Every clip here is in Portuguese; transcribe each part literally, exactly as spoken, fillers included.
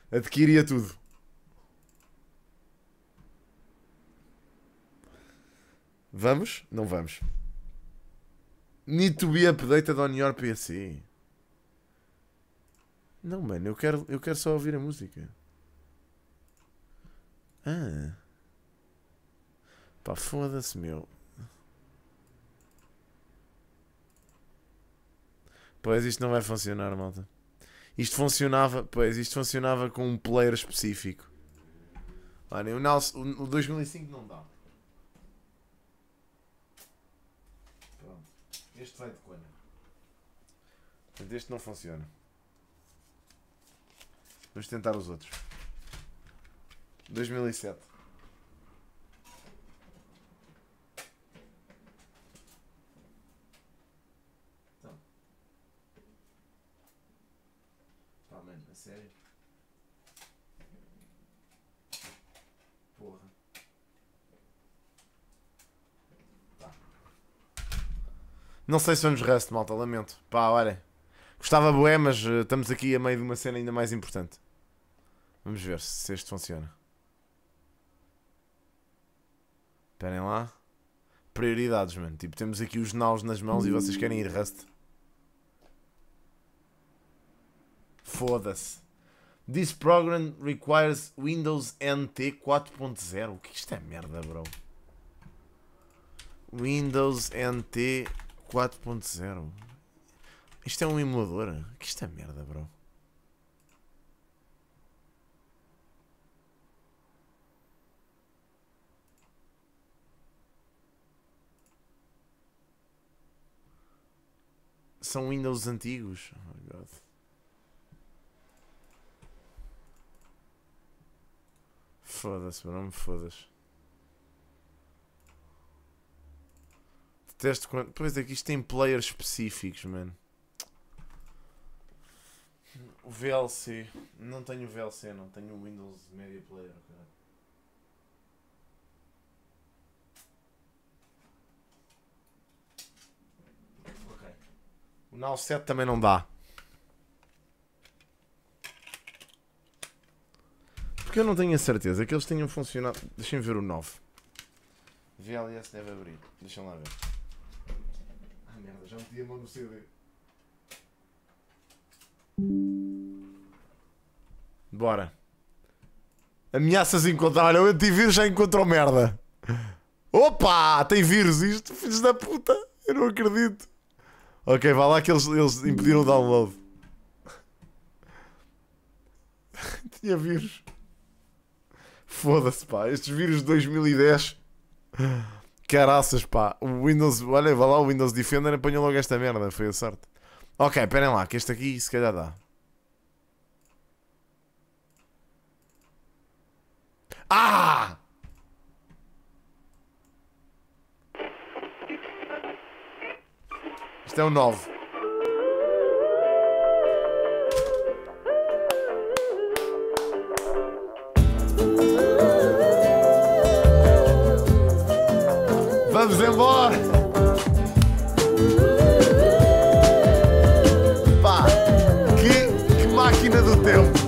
Adquiria tudo. Vamos? Não vamos. Need to be updated on your P C. Não, mano, eu quero, eu quero só ouvir a música. Ah. Pá, foda-se, meu. Pois isto não vai funcionar, malta. Isto funcionava, pois, isto funcionava com um player específico. Olha, o, Nals, o, o dois mil e cinco não dá. Pronto. Este vai de quando? Portanto, este não funciona. Vamos tentar os outros. dois mil e sete. Então. Pá, mano, a sério? Porra. Tá. Não sei se vamos resto, malta, lamento. Pá, olha. Gostava bué, mas uh, estamos aqui a meio de uma cena ainda mais importante. Vamos ver se este funciona. Esperem lá. Prioridades, mano. Tipo, temos aqui os naus nas mãos e vocês querem ir Rust. Foda-se. This program requires Windows N T quatro ponto zero. O que isto é merda, bro? Windows N T quatro ponto zero. Isto é um emulador? O que isto é merda, bro? São Windows antigos. Oh my God. Foda-se, bro, não me fodas. Detesto quando... Pois é que isto tem players específicos, mano. O V L C. Não tenho V L C, não. Tenho o Windows Media Player. Okay. Ok. O N A W sete também não dá. Porque eu não tenho a certeza que eles tenham funcionado. Deixem ver o nove. V L S deve abrir. Deixem lá ver. Ah, merda, já meti a mão no C D. Bora. Ameaças encontrar. Olha, o antivírus já encontrou merda. Opa! Tem vírus isto, filhos da puta. Eu não acredito. Ok, vá lá que eles, eles impediram o download. Tinha vírus. Foda-se, pá. Estes vírus de dois mil e dez. Caraças, pá. O Windows... Olha, vá lá, o Windows Defender apanhou logo esta merda. Foi a sorte. Ok, esperem lá, que este aqui se calhar dá. Ah! Isto é um nove. Vamos embora! Pá, que, que máquina do tempo!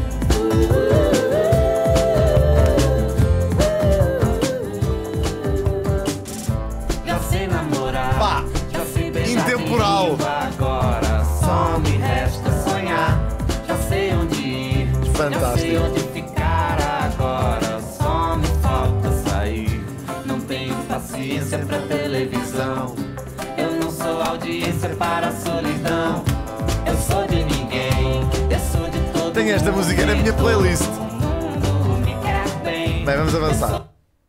Já sei namorar, Pá, já sei beijar intemporal. quem agora só me resta sonhar. Já sei onde ir, já sei Fantástico. onde ficar agora. Só me falta sair. Não tenho paciência pra televisão. Eu não sou audiência para a solidão. Eu sou de ninguém, eu sou de todo Tenho esta mundo. música na minha playlist. Todo mundo me quer bem. Bem, vamos avançar.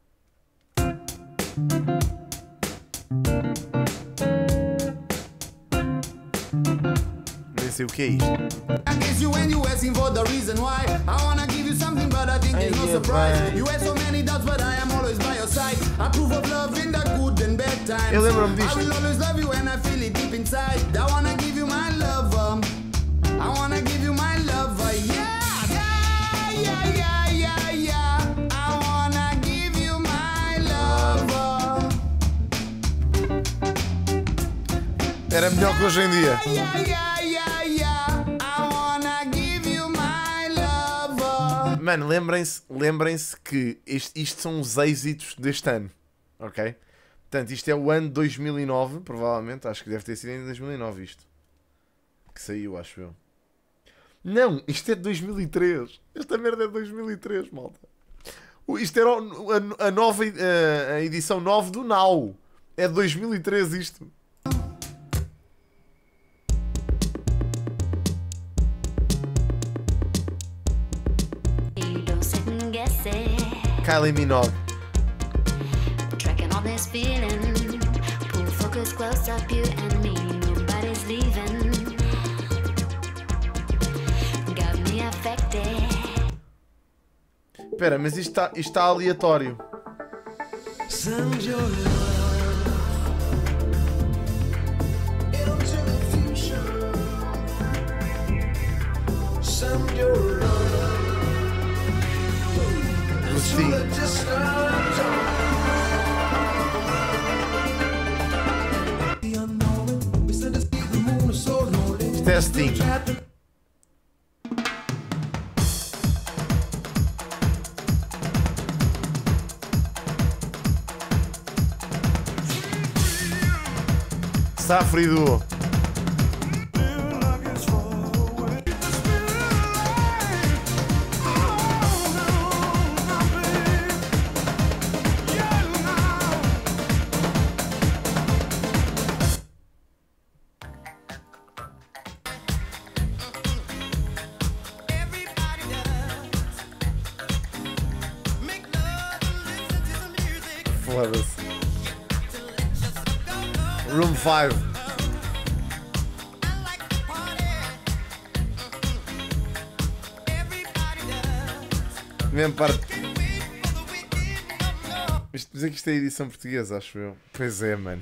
Nem sei o que é isto. I guess you and you asking for the reason why. I wanna give you something, but I think it's no surprise. You have so many doubts, but I am always by your side. I prove of love in the good and bad times. Eu lembro-me I disto. will always love you and I feel it deep inside. I wanna give you my love, um, I wanna give you my love, uh, yeah, yeah, yeah, yeah, yeah, yeah. I wanna give you my love. Uh, Era melhor que hoje em dia. yeah, yeah, yeah, yeah. I wanna give you my love. Uh, Mano, lembrem-se lembrem-se que isto, isto são os êxitos deste ano, ok? Portanto, isto é o ano de dois mil e nove, provavelmente. Acho que deve ter sido em dois mil e nove isto. Que saiu, acho eu. Não, isto é de dois mil e três. Esta merda é de dois mil e três, malta. Isto era a, a, nova, a, a edição nove do Now. É de dois mil e três isto. Kylie Minogue. Tracking on this feeling. Pull focus close up, you and me. Nobody's leaving. Got me affected. Espera, mas isto está isto está aleatório. Send your love into the future. Send your love. Sim. Testing. Safri Duo. Foda-se. Room five. Mesmo parte. Isto dizer que isto é edição portuguesa, acho eu. Pois é, mano.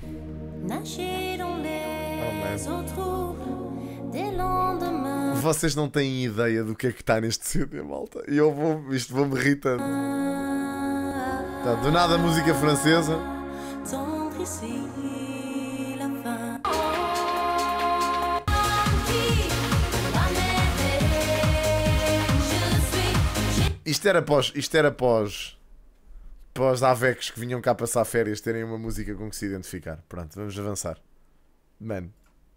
Oh, vocês não têm ideia do que é que está neste C D, malta. E eu vou. Isto vou-me irritando. Tá, do nada música francesa. Isto era pós, isto era pós, pós Avecs que vinham cá passar férias terem uma música com que se identificar. Pronto, vamos avançar. Mano.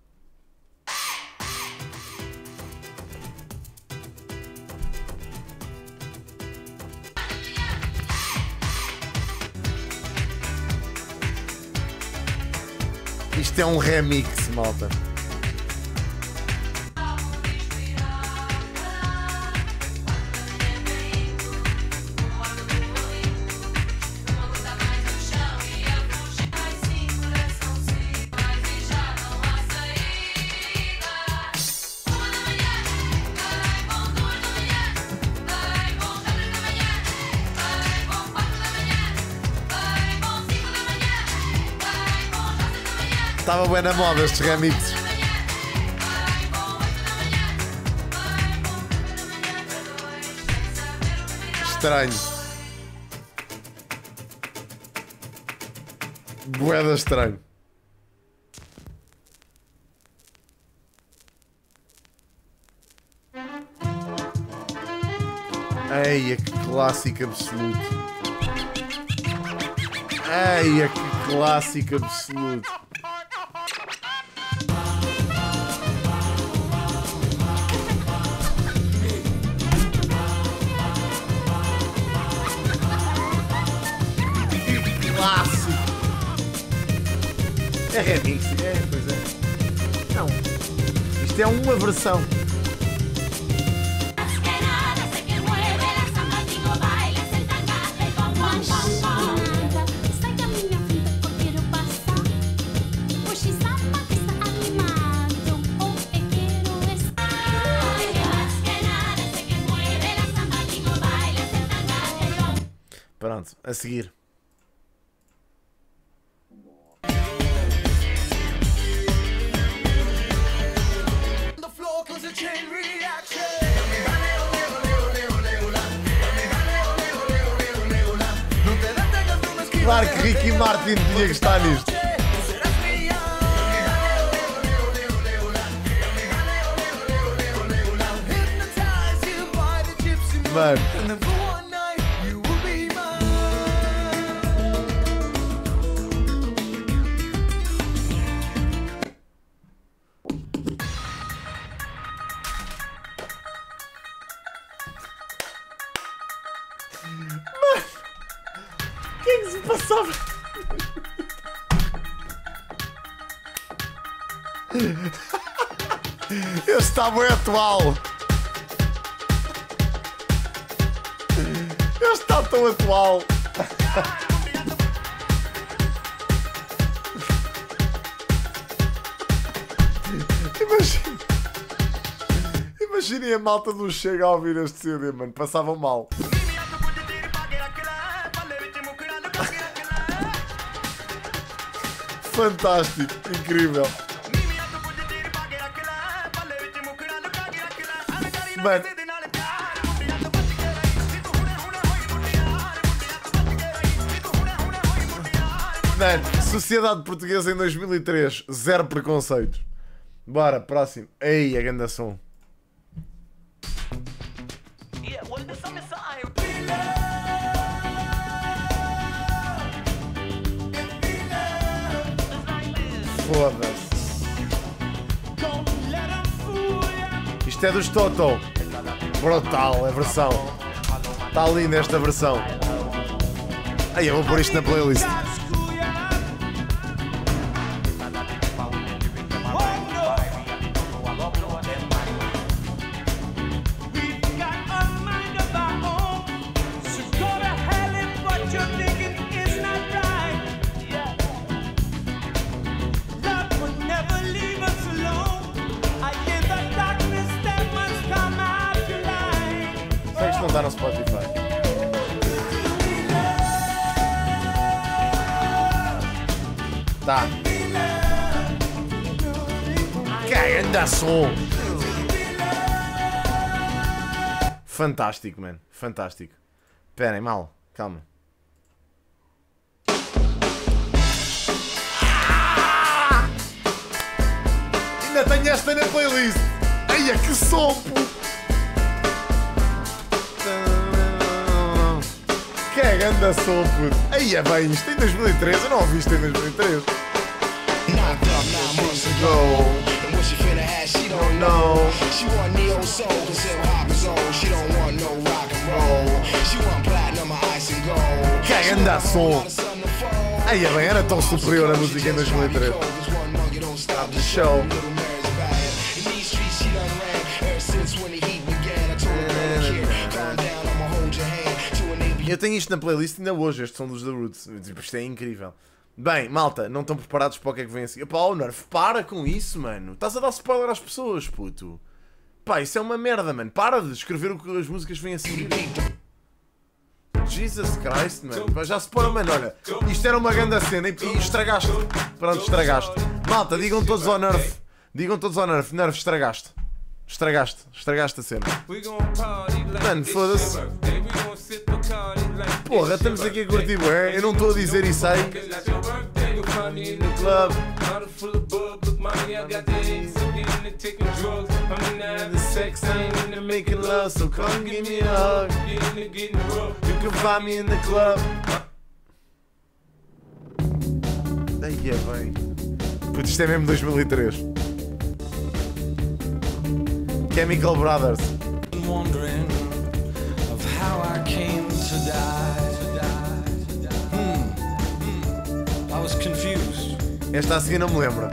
Isto é um remix, malta. Estava bem na moda estes remixes. Estranho. Boeda estranho. Eia, que clássico absoluto. Eia, que clássico absoluto. É remix, é, pois é. Não. Isto é uma versão. Pronto, a seguir. Claro que Ricky Martin tinha que estar nisto. Mano. O que é que se passava? Este está bem atual. Este está tão atual. Imagina. Imaginem a malta do Chega a ouvir este C D, mano. Passavam mal. Fantástico, incrível. Mano. Mano, Sociedade Portuguesa em dois mil e três, zero preconceitos. Bora, próximo. Ei, a ganda som. Foda-se. Isto é dos Toto. Brutal, a versão. Está linda esta versão. Aí eu vou pôr isto na playlist. Não dá no Spotify. Tá. Que anda som. Fantástico, mano. Fantástico. Esperem, mal. Calma. Ah! Ainda tenho esta na playlist. Eia, que som, pô. Que é ganda som, puto. Aí é bem, isto em dois mil e três, eu não ouvi isto em dois mil e três. Que é ganda som. Aí é bem, era tão superior a música em dois mil e três. Show. Eu tenho isto na playlist ainda hoje, este som dos The Roots. Isto é incrível. Bem, malta, não estão preparados para o que é que vem a seguir. Pá, oh, Nerf, para com isso, mano. Estás a dar spoiler às pessoas, puto. Pá, isso é uma merda, mano. Para de escrever o que as músicas vêm a seguir. Jesus Christ, mano. Já se pôr, mano, olha. Isto era uma grande cena e, e estragaste. Pronto, estragaste. Malta, digam todos ao Nerf. Digam todos ao Nerf. Nerf, estragaste. Estragaste. Estragaste a cena. Mano, foda-se. Porra, estamos aqui a curtir, bué. Eu não estou a dizer isso aí. No club. The sex ain't into making love, so come give me a hug. You can find me in the club. Aí é bem. Putz, isto é mesmo dois mil e três. Chemical Brothers. Wondering of how I came to die. Hmm. I was confused. Esta a seguir não me lembro.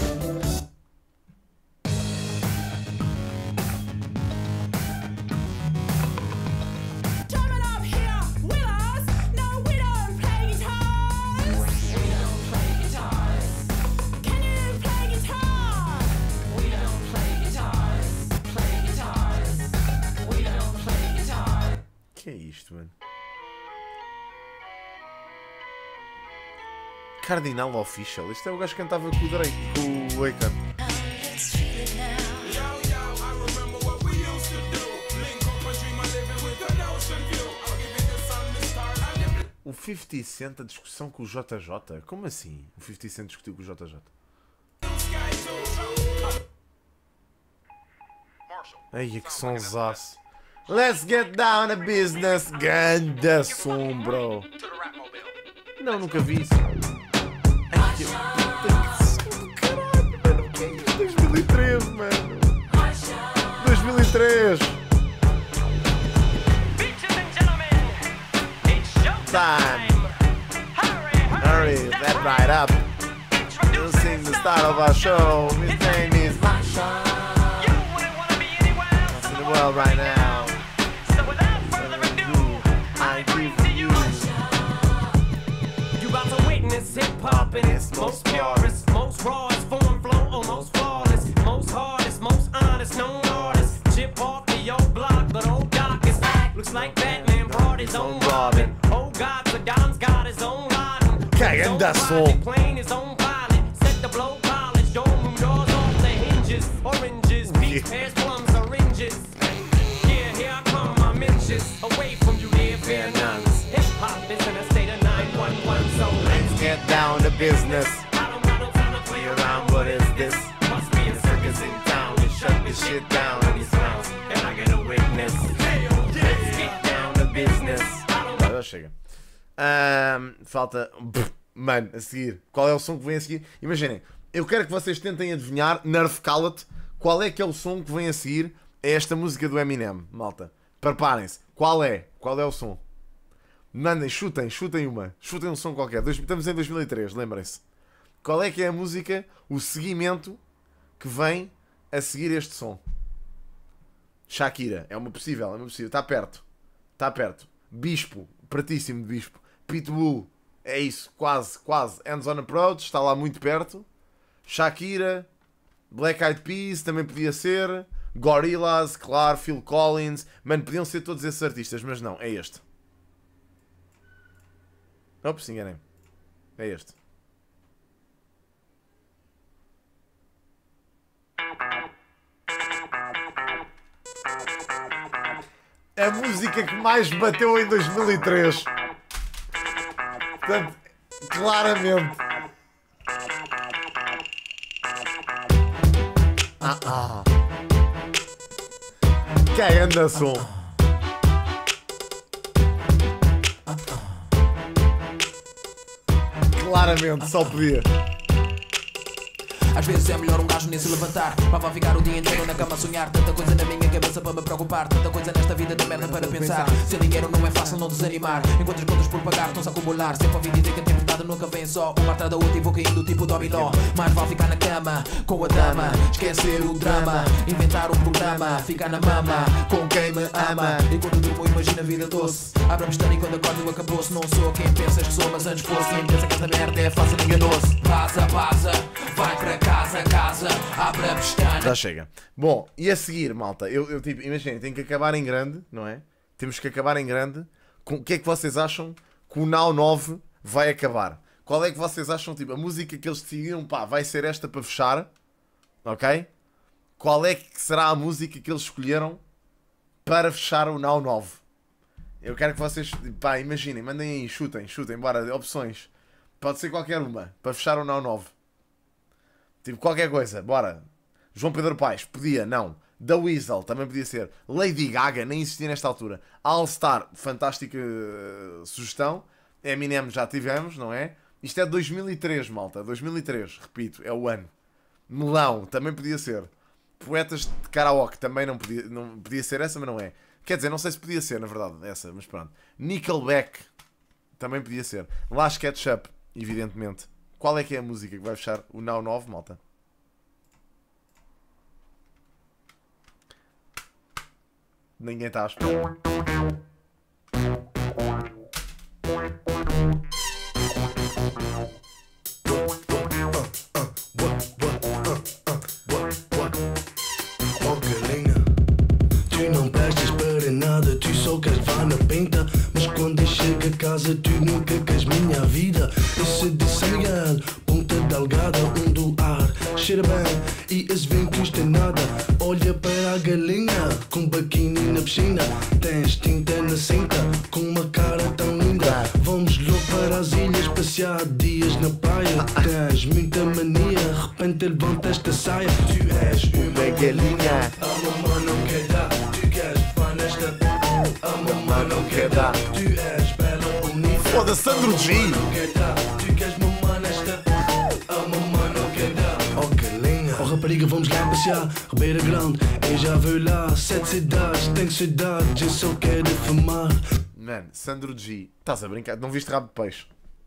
Que é isto, mano? Cardinal Official. Isto é o gajo que cantava com o Drake, com o Akon. O fifty Cent a discussão com o J J? Como assim? O fifty Cent discutiu com o J J? Ai, que sonsaço. Let's get down to business. Ganda som, bro. Não, nunca vi isso. Ai, que puta que som do caralho, mano. dois mil e três, mano. dois mil e três. Time. Hurry that right up. You'll sing the start of our show. His name is Masha. In the world right now. So without further ado, I give to you. you about to witness hip hop in its most purest, most rawest form, flow, almost flawless, most hardest, most honest, known artist. Chip off the old block, but old Doc is back. Looks like Batman brought his own Robin. Oh God, the Don's got his own Laden. Cagando som. Playing his own pilot, set the blow college, dome room doors off the hinges, oranges, peach pears, plums, oranges. Yeah, here I come, I'm inches away from you, dear fair nuns. Hip hop is in a state of nine one one, so let's Get down to business. I don't got no time to play around. What is this? Must be a circus in town. We shut this shit down and these rounds. And I get a witness. Let's get down to business. Agora chega. Ahm, falta. Mano, a seguir. Qual é o som que vem a seguir? Imaginem, eu quero que vocês tentem adivinhar, Nerf Cala-te, qual é que é o som que vem a seguir a esta música do Eminem, malta. Preparem-se. Qual é? Qual é o som? Mandem, chutem, chutem uma. Chutem um som qualquer. Dois- Estamos em dois mil e três, lembrem-se. Qual é que é a música, o seguimento que vem a seguir este som? Shakira, é uma possível, é uma possível. Está perto. Está perto. Bispo, pratíssimo de Bispo. Pitbull, é isso, quase, quase. Hands on Approach, está lá muito perto. Shakira, Black Eyed Peas, também podia ser. Gorillaz, claro, Phil Collins. Mano, podiam ser todos esses artistas, mas não, é este. Ops, enganei-me. É este. A música que mais bateu em dois mil e três. Portanto, claramente. Ah, ah. Quem anda som? Claramente, só podia. Às vezes é melhor um gajo nem se levantar. Mas vai ficar o dia inteiro na cama a sonhar. Tanta coisa na minha cabeça para me preocupar. Tanta coisa nesta vida de merda para pensar. Sem dinheiro não é fácil não desanimar. Enquanto as contas por pagar estão-se a acumular. Sempre ouvi dizer que a tempestade nunca vem só. Uma atrás da outra e vou caindo tipo dominó. Mas vale ficar na cama com a dama. Esquecer o drama. Inventar um programa. Ficar na mama com quem me ama. E quando durmo imagina a vida doce. Abra a pestana e quando acordo acabou-se. Não sou quem pensas que sou, mas antes fosse. Quem pensa que esta merda é fácil enganou-se. Vaza, vaza, vai para casa, casa, abre a pestana. Já chega. Bom, e a seguir, malta, eu, eu tipo, imaginem, tem que acabar em grande, não é? Temos que acabar em grande. Com, o que é que vocês acham que o Now nove vai acabar? Qual é que vocês acham, tipo, a música que eles decidiram, pá, vai ser esta para fechar, ok? Qual é que será a música que eles escolheram para fechar o Now nove? Eu quero que vocês, pá, imaginem, mandem aí, chutem, chutem, bora, opções. Pode ser qualquer uma, para fechar o Now nove. Tipo, qualquer coisa, bora. João Pedro Paes, podia, não. The Weasel, também podia ser. Lady Gaga, nem existia nesta altura. All Star, fantástica uh, sugestão. Eminem já tivemos, não é? Isto é dois mil e três, malta. dois mil e três, repito, é o ano. Melão, também podia ser. Poetas de Karaoke, também não podia, não podia ser essa, mas não é. Quer dizer, não sei se podia ser, na verdade, essa, mas pronto. Nickelback, também podia ser. Last Ketchup, evidentemente. Qual é que é a música que vai fechar o Now nove, malta? Ninguém está à espera. Oh galinha, tu não prestas para nada, tu só queres vá na pinta. Mas quando eu chego a casa tu nunca queres minha vida. Esse de São Miguel, Ponta Delgada, onde o ar cheira bem e as ventos têm nada. Olha para a galinha, com biquíni na piscina. Tens tinta na cinta, com uma cara tão linda. Vamos logo para as ilhas, passear dias na praia. Tens muita mania, de repente levanta esta saia. Tu és uma galinha, a mamãe não quer dar. Tu queres vá nesta quer dar. Tu és bela, bonita. Foda-se, Sandro G. Quer dar. Tu queres mamar nesta. A mamãe não quer dar. Oh, que linda. Oh, rapariga, vamos lá passear. Ribeira Grande, eu já vou lá. Sete cidades, tenho cidades, eu só quero fumar. Mano, Sandro G. Estás a brincar? Não viste Rabo de Peixe?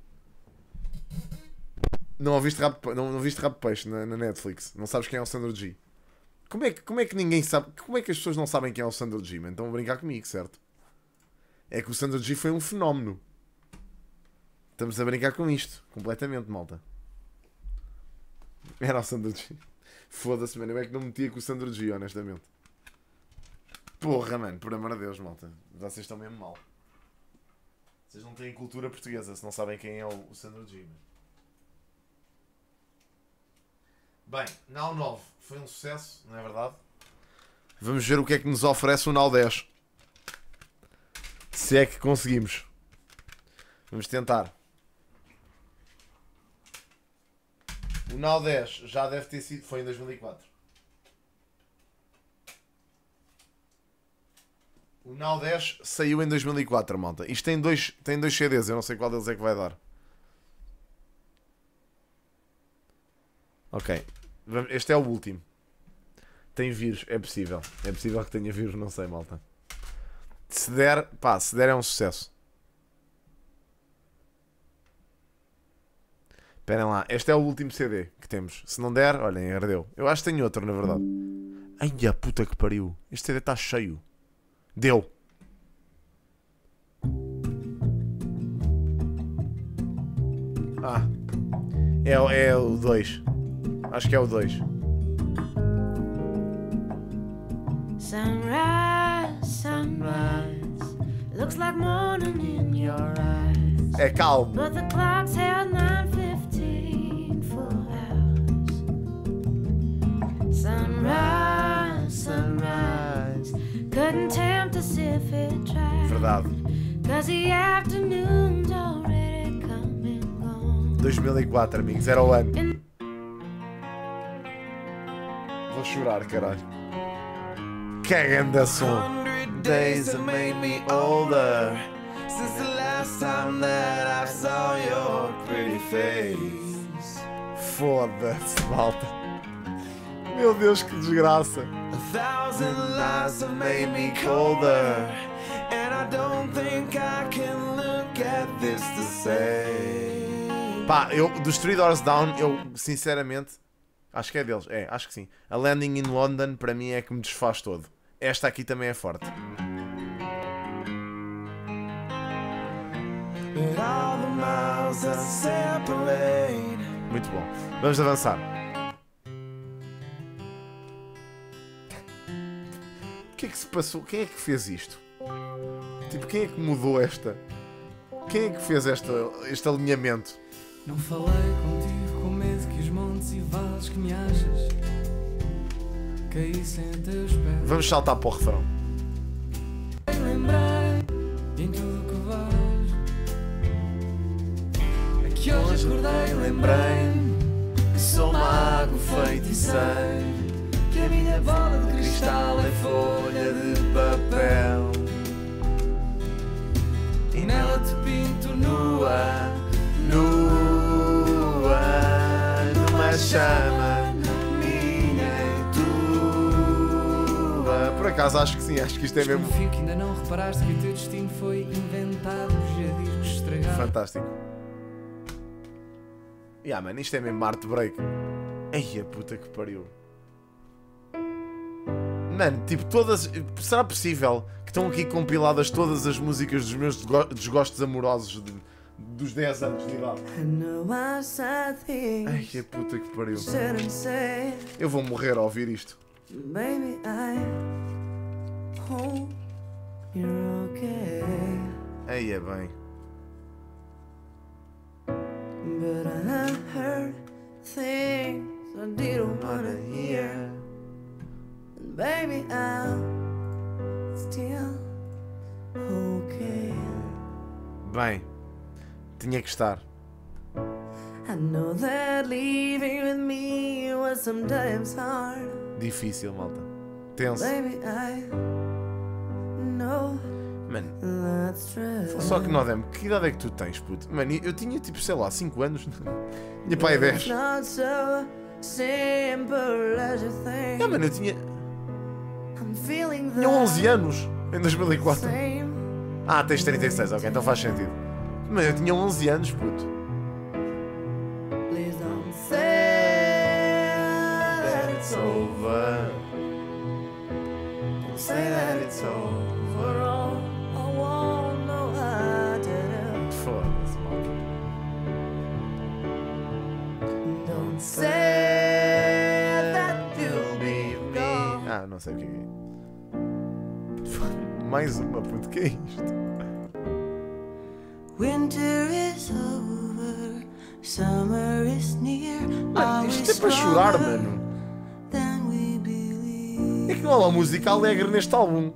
Não ouviste Rabo de Peixe, não, não viste Rabo de Peixe na, na Netflix? Não sabes quem é o Sandro G? Como é, que, como é que ninguém sabe? Como é que as pessoas não sabem quem é o Sandro G, man? Estão a brincar comigo, certo? É que o Sandro G foi um fenómeno. Estamos a brincar com isto. Completamente, malta. Era o Sandro G. Foda-se, mano. Eu é que não metia com o Sandro G, honestamente. Porra, mano. Por amor de Deus, malta. Vocês estão mesmo mal. Vocês não têm cultura portuguesa se não sabem quem é o, o Sandro G, mano. Bem, Now nove foi um sucesso, não é verdade? Vamos ver o que é que nos oferece o Now dez. Se é que conseguimos. Vamos tentar. O Now dez já deve ter sido... Foi em dois mil e quatro. O Now dez saiu em dois mil e quatro, malta. Isto tem dois, tem dois C Ds, eu não sei qual deles é que vai dar. Ok. Este é o último. Tem vírus, é possível. É possível que tenha vírus, não sei, malta. Se der, pá, se der é um sucesso. Esperem lá, este é o último C D que temos. Se não der, olhem, ardeu. Eu acho que tenho outro, na verdade. Ai, a puta que pariu. Este C D está cheio. Deu. Ah. É, é o dois. Acho que é o dois. Sunrise, sunrise, looks like morning in your eyes. É calmo. But the clock's held nine fifteen full hours. Sunrise, sunrise, couldn't tempt us if it tried. Verdade. Cause the afternoon's already come and gone. dois mil e quatro, amigos, era o ano. Vou chorar, caralho. Que grande som. Days that made me older since the last time that I saw your pretty face. Foda-se, malta. Meu Deus, que desgraça. A thousand lies have made me colder, and I don't think I can look at this the same. Pá, eu, dos Three Doors Down, eu sinceramente acho que é deles, é, acho que sim. A Landing in London para mim é que me desfaz todo. Esta aqui também é forte. Muito bom. Vamos avançar. O que é que se passou? Quem é que fez isto? Tipo, quem é que mudou esta? Quem é que fez esta, este alinhamento? Não falei contigo com medo que os montes e vales que me achas caíssem a teus pés. Vamos saltar para o refrão. Lembrei em tudo que vais. É que hoje acordei, lembrei-me que sou mago feiticeiro, que a minha bola de cristal é folha de papel, e nela te pinto nua, nua, numa chama minha e tua. Por acaso acho que sim, acho que isto é mesmo Desconfio que ainda não reparaste que o teu destino foi inventado por jadiscos estragados. fantástico. Yeah, mano, isto é mesmo art break. Ai, a puta que pariu. Mano, tipo, todas... Será possível que estão aqui compiladas todas as músicas dos meus desgo- desgostos amorosos de, dos dez anos de idade? I know I said things Ai, a puta que pariu. shouldn't say. Eu vou morrer a ouvir isto. Baby, I hope you're okay. Ai, é bem. But I heard things I didn't wanna hear. And baby, I'm still okay. Bem, tinha que estar. I know that leaving with me was sometimes hard. Difícil, malta. Tenso. Baby, I know Mano, Let's try. só que não, Demo, que idade é que tu tens, puto? Mano, eu tinha tipo, sei lá, cinco anos. Minha pai é dez. Not so simple as you think. Ah, mano, eu tinha, I'm feeling tinha onze anos em dois mil e quatro. same. Ah, tens trinta e seis, ok, então faz sentido. Mano, eu tinha onze anos, puto. Please don't say that it's over. Don't say that it's over. All I wanna know how to do. Foda-se, mano. Don't say that you'll be gone. Ah, não sei o que é que é. Mais uma, puto, que é isto? Winter is over, summer is near. Mano, isto é para chorar, mano. Then we believe. É que não há uma música alegre neste álbum.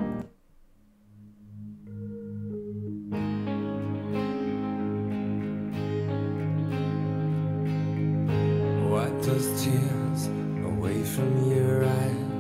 Wipe those tears away from your eyes.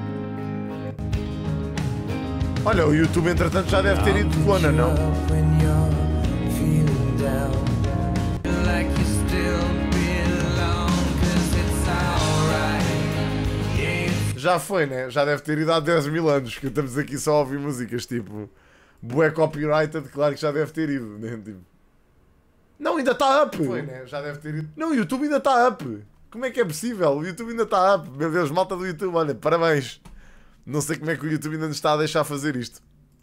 Olha, o YouTube entretanto já deve ter ido de Luana, não? When you're feeling down, like you still belong, 'cause it's alright. Yeah, Já foi, né? Já deve ter ido há dez mil anos, que estamos aqui só a ouvir músicas tipo bué copyrighted, claro que já deve ter ido, né? Tipo... Não, ainda está up! Foi, né? Já deve ter ido. Não, o YouTube ainda está up! Como é que é possível? O YouTube ainda está up! Meu Deus, malta do YouTube, olha, parabéns! Não sei como é que o YouTube ainda nos está a deixar fazer isto.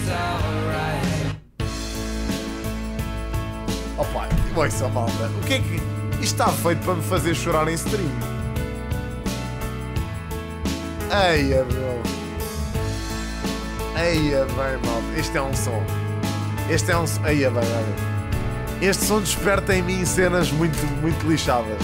Opa, ouça, malta, o que é que... Isto está feito para me fazer chorar em stream. Eia, meu. Eia, bem, malta. Este é um som. Este é um som. Eia, bem, olha. Este som desperta em mim cenas muito, muito lixadas.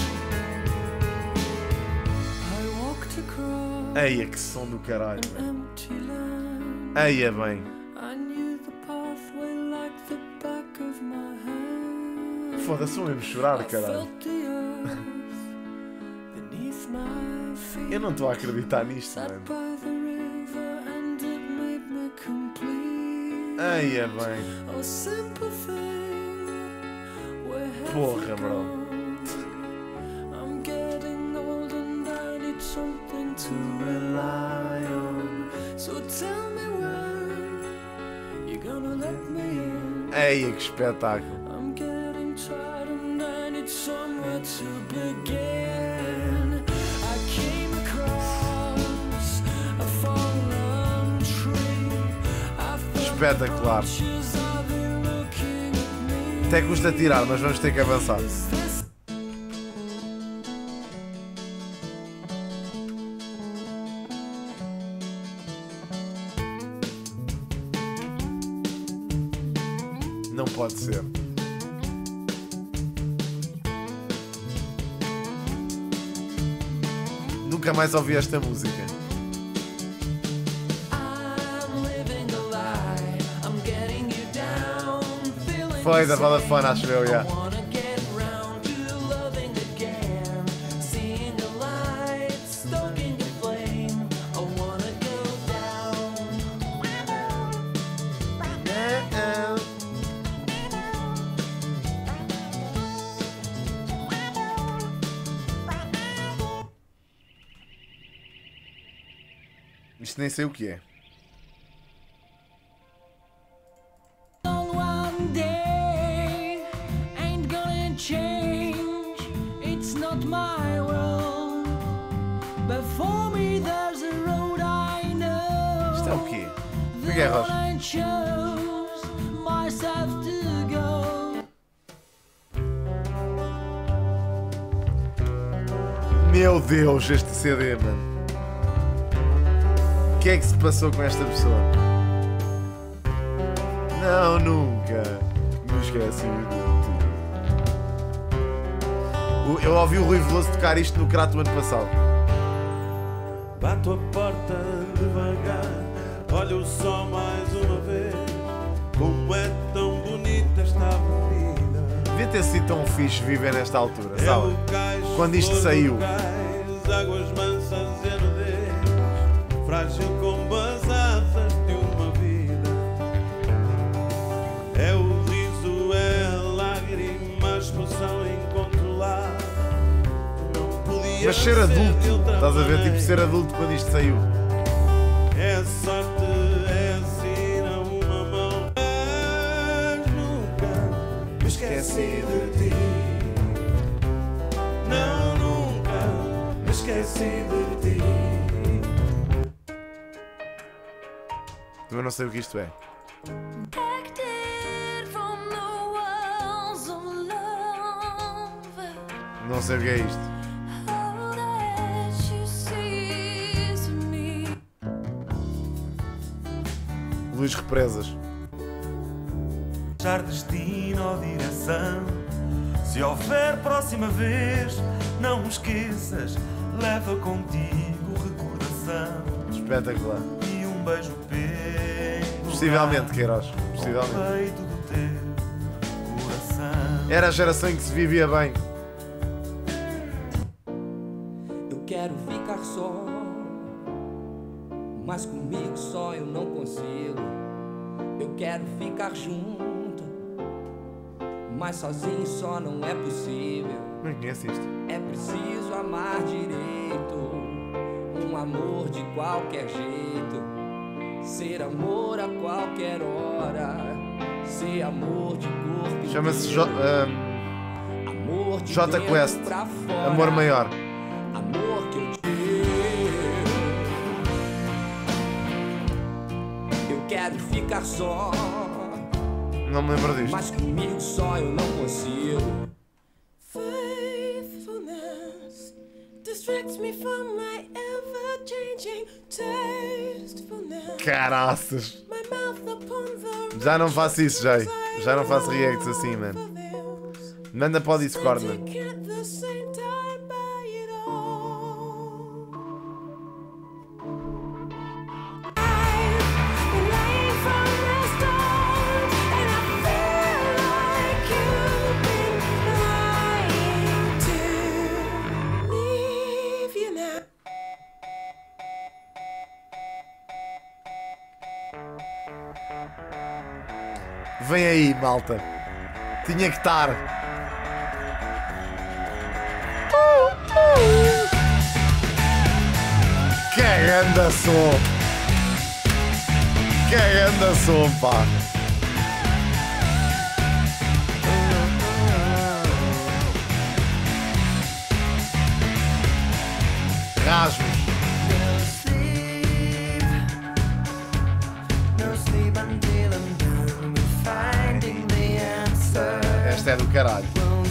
I walked across Eia, que som do caralho, an mano. empty land. Eia, bem. I knew the pathway like the back of my hand. Foda-se, vou mesmo chorar, I caralho. felt the earth beneath my feet. Eu não estou a acreditar nisto, Sat mano. by the river and it made me complete. Eia, bem. A simple thing where Porra, heaven bro. comes. I'm getting old and I need something to rely on. So tell me when you're gonna let me in. Eia, que espetáculo. I'm getting tired and I need somewhere to begin. I came across a fallen tree. I felt Espetacular. branches of it looking at me. Até custa tirar, mas vamos ter que avançar. Is this Não pode ser. Nunca mais ouvi esta música. I'm living a lie. I'm getting you down. Feeling Foi da the Vodafone, same. acho eu, I yeah. wanna get round to loving again. Seeing the light, stoking the flame. I wanna go down. Isto nem sei o que é. On one day ain't gonna change. It's not my world. Before me there's a road I know. Isto é o quê? The que é, Rocha? one I chose myself to go. Meu Deus, este C D, mano. O que é que se passou com esta pessoa? Não, nunca. Me esqueci. O- Eu ouvi o Rui Veloso tocar isto no Crato ano passado. Bato a porta devagar, olho o sol mais uma vez. Como é tão bonita esta avenida. Devia ter sido tão fixe viver nesta altura, É sabe? o cais, Quando isto flor do saiu. cais, águas mansas e nudez, frágil como as asas de uma vida. Mas ser adulto, estás a ver? Tipo, ser adulto quando isto saiu. É sorte, é assim na uma mão. Mas nunca me esqueci de ti. Não, nunca me esqueci de ti. Eu não sei o que isto é. Não sei o que é isto. Luís Represas. Achar destino ou direção. Se houver próxima vez, não me esqueças. Leva contigo recordação. Espetacular. E um beijo pego. Possivelmente, Queiroz. Possivelmente. Peito do teu coração. Era a geração em que se vivia bem. Eu quero ficar só, mas comigo só eu não consigo. Eu quero ficar junto, mas sozinho só não é possível. Não conhece isto. É preciso amar direito, um amor de qualquer jeito. Ser amor a qualquer hora, ser amor de corpo. Chama-se inteiro. um, Amor de J dentro Quest. pra fora. Amor Maior. Amor que eu te Eu quero ficar só, Não me lembro disto. mas comigo só eu não consigo. Faithfulness distracts me from my ever-changing tastefulness. Caraças. My mouth upon the Já não faço isso, Jay. Já não faço reacts assim, mano. Manda para o Discord, mano. At the same time by it all. I'm lying from the start, and I feel like you've been lying to leave you now. Vem aí, malta. Tinha que estar. Que ganda som. Que ganda som, pá. Rasgos. Esta é do caralho.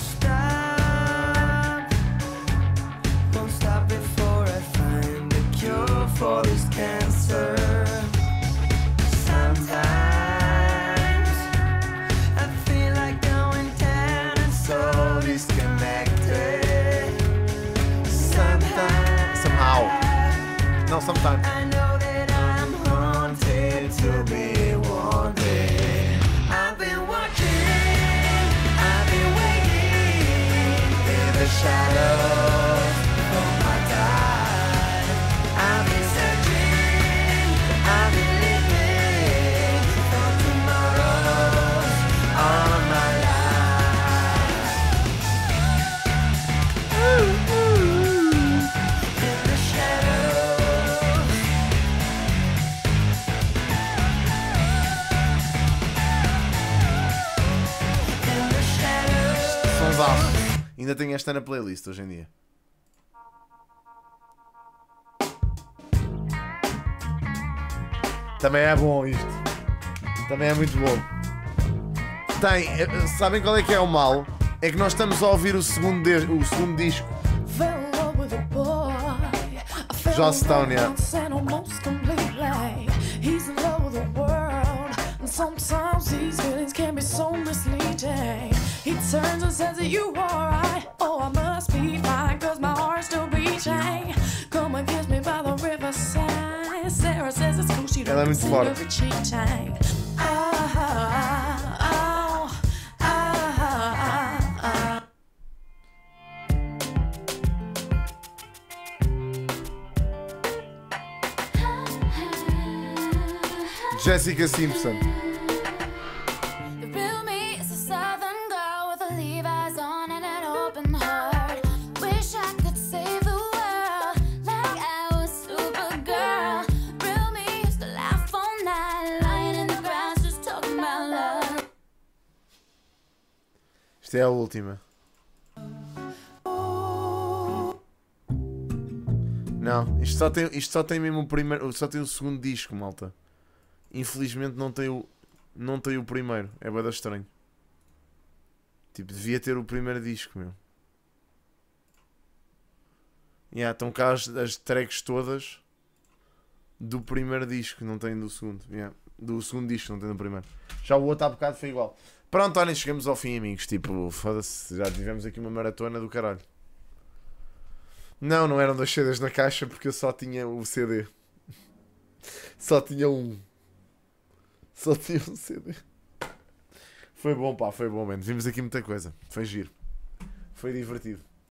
Somehow. Não, sometimes. I know that I'm haunted to be wanted. I've been watching, I've been waiting in the shadows for my time. I've been searching, I've been living for tomorrows all my life. Ooh, ooh, in the shadows. In the shadows. Sonsaço. Ainda tenho esta na playlist hoje em dia. Também é bom isto. Também é muito bom. Tem. eh, Sabem qual é que é o mal? É que nós estamos a ouvir o segundo, de- o segundo disco. Fell in love with a boy. I fell Joss in love Stone, yeah. once and almost completely. He's in love with the world, and sometimes these feelings can be so misleading. He turns and says, "Are you alright? Oh, I must be fine, cause my heart's still beating. Come and kiss me by the riverside." Sarah says it's cool, she Ela é don't muito consider forte. it cheating. Ah, ah, ah, ah, ah, ah. Jessica Simpson. The real me is a southern girl with a Levi's on and an open heart. Wish I could save the Isto é a última. Não, isto só tem, isto só tem mesmo o primeiro, só tem o segundo disco, malta. Infelizmente não tem o, não tem o primeiro. É bué da estranho. Tipo, devia ter o primeiro disco, meu. Yeah, estão cá as, as tracks todas do primeiro disco, não tem do segundo. Yeah. Do segundo disco, não tem do primeiro. Já o outro há bocado foi igual. Pronto, olhem, chegamos ao fim, amigos. Tipo, foda-se, já tivemos aqui uma maratona do caralho. Não, não eram dois C Ds na caixa porque eu só tinha o C D. Só tinha um. Só tinha um C D. Foi bom, pá, foi bom, mano. Vimos aqui muita coisa. Foi giro. Foi divertido.